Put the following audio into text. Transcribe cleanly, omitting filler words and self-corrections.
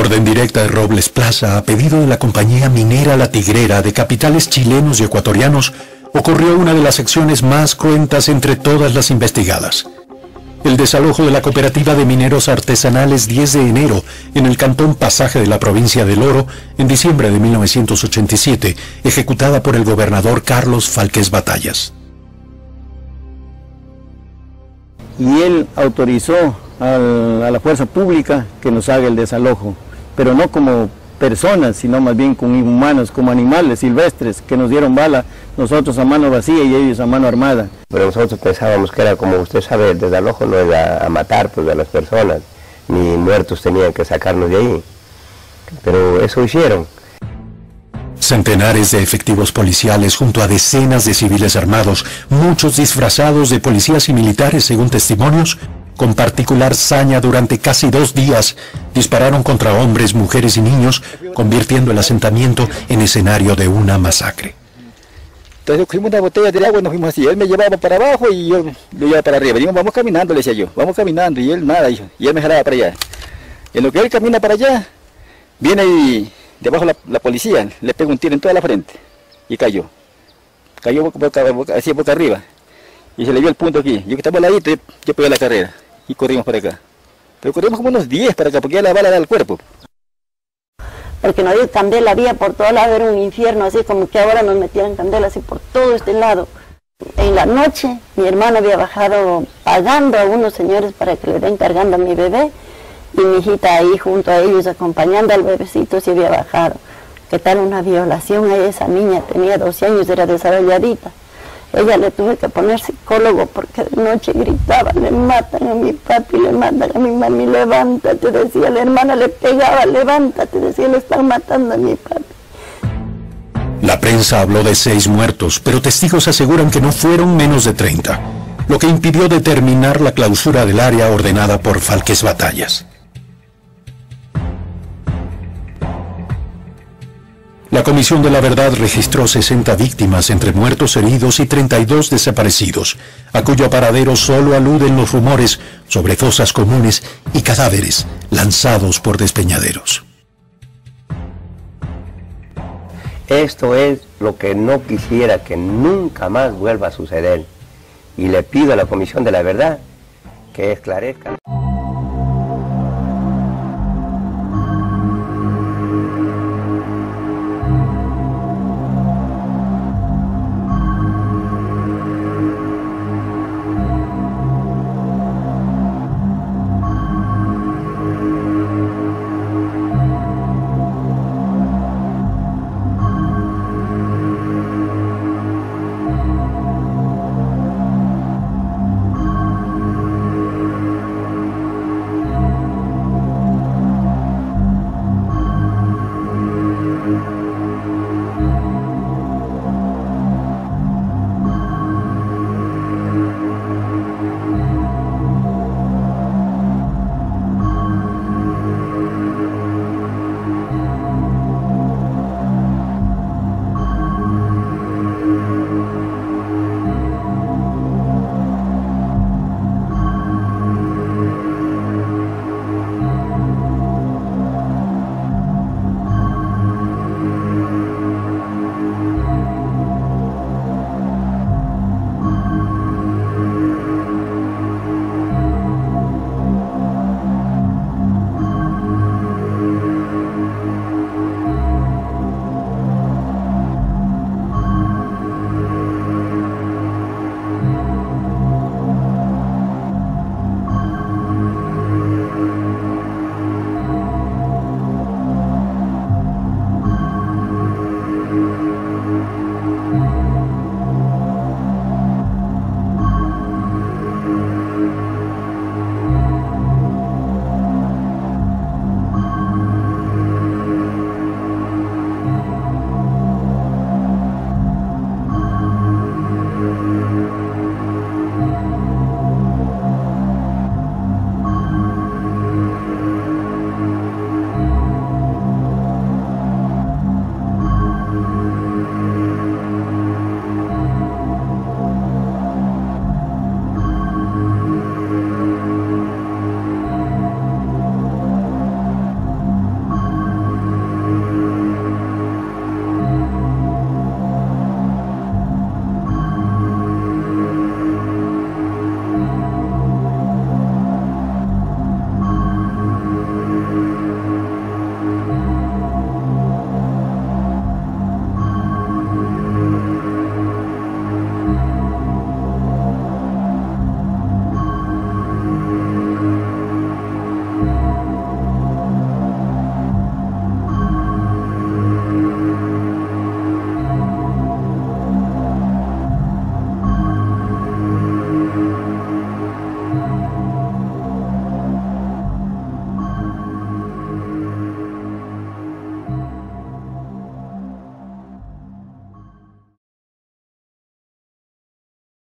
orden directa de Robles Plaza, a pedido de la compañía minera La Tigrera de capitales chilenos y ecuatorianos, ocurrió una de las acciones más cruentas entre todas las investigadas. El desalojo de la cooperativa de mineros artesanales 10 de enero en el cantón Pasaje de la provincia del Oro en diciembre de 1987, ejecutada por el gobernador Carlos Falquez Batallas. Y él autorizó a la fuerza pública que nos haga el desalojo, pero no como personas, sino más bien como inhumanos, como animales silvestres que nos dieron bala, nosotros a mano vacía y ellos a mano armada. Pero nosotros pensábamos que era, como usted sabe, el desalojo no era a matar pues, a las personas, ni muertos tenían que sacarnos de ahí, pero eso hicieron. Centenares de efectivos policiales junto a decenas de civiles armados, muchos disfrazados de policías y militares según testimonios, con particular saña durante casi 2 días, dispararon contra hombres, mujeres y niños, convirtiendo el asentamiento en escenario de una masacre. Entonces cogimos una botella de agua y nos fuimos así, él me llevaba para abajo y yo lo llevaba para arriba. Digo, vamos caminando, le decía yo, vamos caminando, y él nada, hijo, y él me jalaba para allá. En lo que él camina para allá, viene y debajo la policía, le pega un tiro en toda la frente y cayó. Cayó así boca arriba y se le dio el punto aquí. Yo que estaba al ladito, yo pegué la carrera y corrimos para acá. Pero corrimos como unos 10 para acá porque ya la bala da al cuerpo. Porque nos dio candela, había por todo lado, era un infierno, así como que ahora nos metían candela así por todo este lado. En la noche mi hermano había bajado pagando a unos señores para que le den cargando a mi bebé, y mi hijita ahí junto a ellos acompañando al bebecito se había bajado. ¿Qué tal una violación? A esa niña tenía 12 años, era desarrolladita. Ella le tuve que poner psicólogo porque de noche gritaba, le matan a mi papi, le matan a mi mami, levántate, decía, la hermana le pegaba, levántate, decía, le están matando a mi papi. La prensa habló de 6 muertos, pero testigos aseguran que no fueron menos de 30, lo que impidió determinar la clausura del área ordenada por Falquez Batallas. La Comisión de la Verdad registró 60 víctimas entre muertos, heridos y 32 desaparecidos, a cuyo paradero solo aluden los rumores sobre fosas comunes y cadáveres lanzados por despeñaderos. Esto es lo que no quisiera que nunca más vuelva a suceder. Y le pido a la Comisión de la Verdad que esclarezca.